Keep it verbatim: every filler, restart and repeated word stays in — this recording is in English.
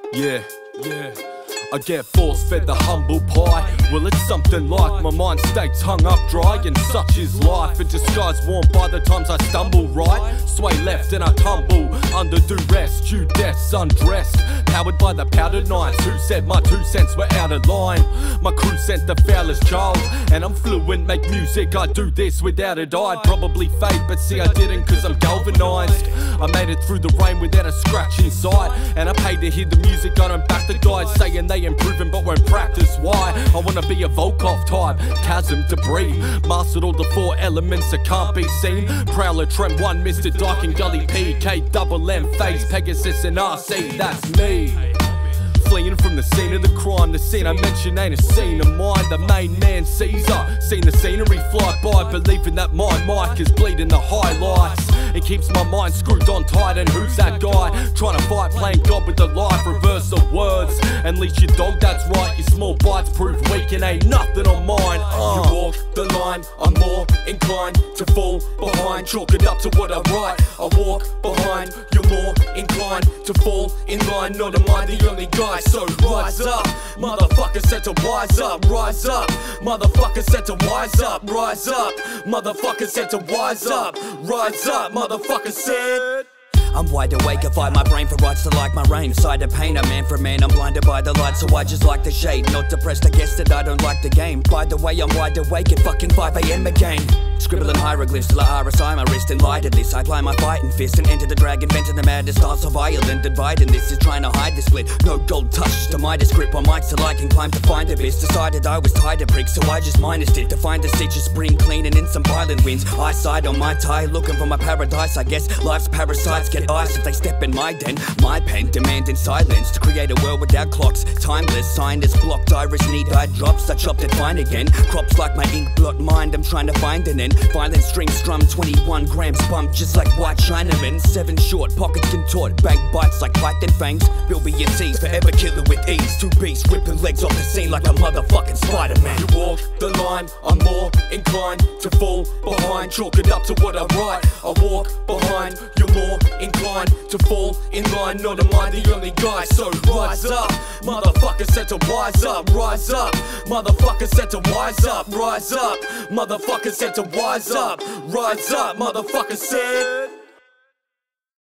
Yeah, yeah. I get force-fed the humble pie. Well, it's something like my mind stays hung up dry, and such is life. A disguise worn by the times I stumble right, sway left and I tumble under duress, due deaths undressed, powered by the powdered nights. Who said my two cents were out of line? My crew sent the foulest child, and I'm fluent, make music, I do this without it. I'd probably fade, but see I didn't, cause I'm galvanized. I made it through the rain without a scratch inside, and I paid to hear the music. I don't back the guys saying they improving but won't practice. Why? I wanna be a Volkov type, chasm, debris, mastered all the four elements that can't be seen. Prowler, Trem one, Mister Dyke and Gully P, K, double M, Phase, Pegasus and R C, that's me. Fleeing from the scene of the crime, the scene I mention ain't a scene of mine. The main man Caesar, seen the scenery fly by, believing that my mic is bleeding the highlights. It keeps my mind screwed on tight, and who's that guy? Trying to fight, playing God with the life, reverse of words. And leash your dog, that's right, your small bites prove weak and ain't nothing on mine. uh. You walk the line, I'm more inclined to fall behind. Chalk it up to what I write, I walk behind. You're more inclined to fall in line, not am I the only guy. So rise up, motherfucker said to wise up. Rise up, motherfucker said to wise up. Rise up, motherfucker said to wise up. Rise up, motherfucker said. I'm wide awake, I fight my brain for rights to like my rain. Side of pain, a man for man, I'm blinded by the light, so I just like the shade. Not depressed, I guess that I don't like the game. By the way, I'm wide awake at fucking five A M again. Scribbling hieroglyphs till I R S I my wrist and light at this. I apply my fighting fist and enter the dragon, venting the madness, start so violent. Dividing this is trying to hide the split. No gold touches to my script on mics till I can climb to find abyss. Decided I was tired of bricks, so I just minused it to find the stitches, spring cleaning in some violent winds. Eyesight on my tie, looking for my paradise. I guess life's parasites get ice if they step in my den. My pen demanding silence to create a world without clocks. Timeless, sign is blocked, iris need eye drops. I chopped it fine again. Crops like my ink blot mind, I'm trying to find an end. Violent strings strum, twenty-one grams bump just like white Chinamen. Seven short, pockets contort, bank bites like python fangs. Bill B and T's, forever killer with ease. Two beasts ripping legs off the scene like a motherfucking Spider-Man. You walk the line, I'm more inclined to fall behind. Chalk it up to what I write, I walk behind. You're more inclined to fall in line, not am I the only guy. So rise up, motherfucker said to wise up. Rise up, motherfucker said to wise up. Rise up, motherfucker said to wise up. Rise up, motherfucker said.